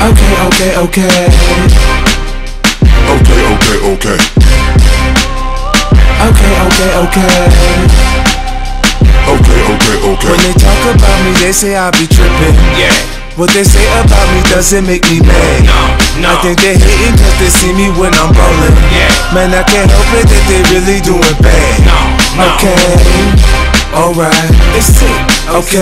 Okay, okay, okay. Okay, okay, okay. Okay, okay, okay. Okay, okay, okay. When they talk about me, they say I be trippin'. Yeah. What they say about me doesn't make me mad. No. I think they hating cause they see me when I'm ballin'. Yeah. Man, I can't help it that they really doing bad. No. Okay, alright. It's sick. Okay.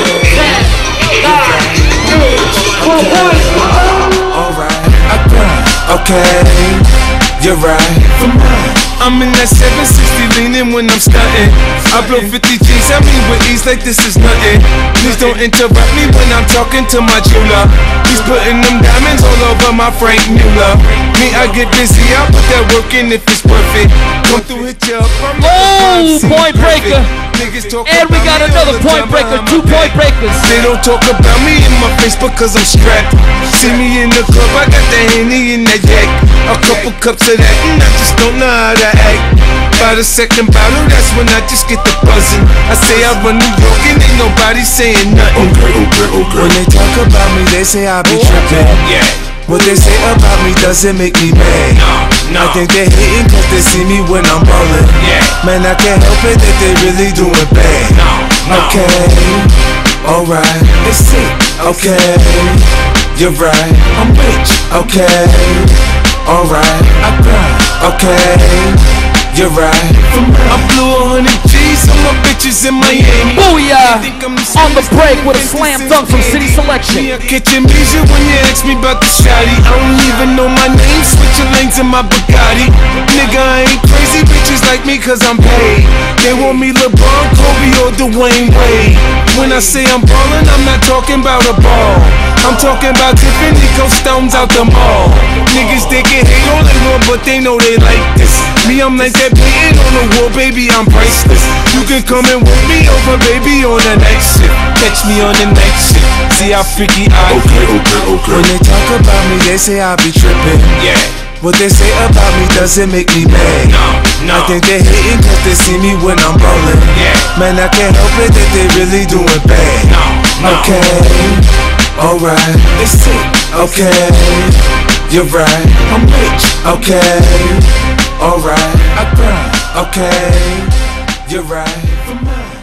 Alright. I grind. Okay. You're right. For mine. I'm in that 760 leaning when I'm stunting. I blow 50 G's at me with ease like this is nothing. Please don't interrupt me when I'm talking to my jeweler. He's putting them diamonds all over my Frank Mueller. Me, I get busy, I put that work in if it's worth it. Come through, hit you up. Oh, point breaker. And we got another point breaker, 2 point breakers. They don't talk about me in my face because I'm strapped. See me in the club, I got the Henny in that yak. A couple cups of that and I just don't know how to act. By the second bottle, that's when I just get the buzzing. I say I run New York and ain't nobody saying nothing. Okay, okay, okay. When they talk about me, they say I be trippin'. Yeah. What they say about me doesn't make me mad. No. I think they hating cause they see me when I'm ballin'. Yeah. Man, I can't help it that they really doing bad. No. Okay, alright, it's sick. Okay, you're right, I'm rich. Okay, alright, I grind. Okay, you're right. I blew 100 G's on my bitches in Miami. Booyah! On the break with a slam dunk from City Selection. Me, I catch amnesia when you ask me about the shawty. I don't even know my name, switching lanes in my Bugatti. Nigga, I ain't crazy, bitches like me cause I'm paid. They want me LeBron, Kobe, or Dwayne Wade. When I say I'm ballin', I'm not talking about a ball. I'm talking about Tiffany Coast Stones out the mall. Niggas, they can hate all they want, but they know they like this. Me, I'm like that painting on the wall, baby, I'm priceless. You can come and work me over, baby, on the night shift. Catch me on the night shift. See how freaky I Okay, get. okay, okay. When they talk about me, they say I be trippin'. Yeah. What they say about me doesn't make me mad. No. I think they hating cause they see me when I'm ballin'. Yeah. Man, I can't help it that they really doing bad. No. Okay, alright, it's sick. Okay, you're right, I'm rich. Okay, alright, I grind. Okay, you're right. For mine.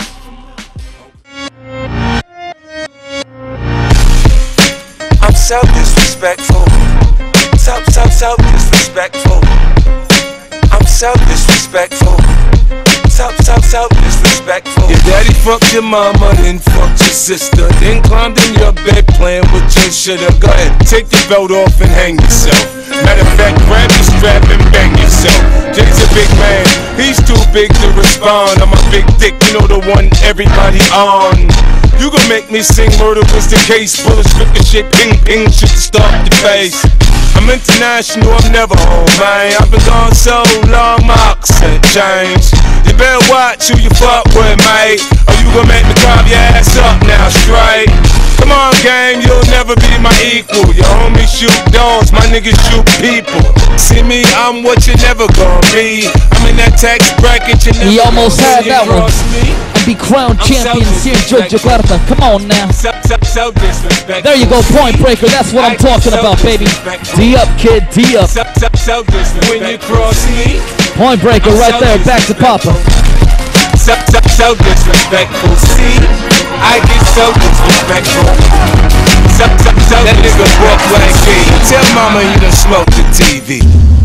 I'm so disrespectful. So disrespectful. I'm so disrespectful. So disrespectful. Your daddy fucked your mama, then fucked your sister, then climbed in your bed playing with your shitter. Go ahead, take your belt off and hang yourself. Matter of fact, grab your strap and bang yourself. Jay's a big man, he's too big to respond. I'm a big dick, you know the one everybody on. You gon' make me sing murder was the case. Bullets ricochet, ping ping, shit to start the face. I'm international, I'm never home, man. I've been gone so long, my accent changed. You better watch who you fuck with, mate, or you gon' make me carve your ass up now, straight. Come on, gang, you'll never be my equal. Your homies shoot dogs, my niggas shoot people. See me, I'm what you never gon' be. I'm in that tax bracket, you never He almost had that one. me. And be crowned champions here in Georgia Guarda. Come on now. So disrespectful. There you go, point breaker. That's what I'm talking about, baby. D up, kid, D up. So disrespectful. When you cross me, Point breaker right there. Back to Papa. so disrespectful. See, I get so disrespectful. That nigga walk like me. Tell mama you done smoked the TV.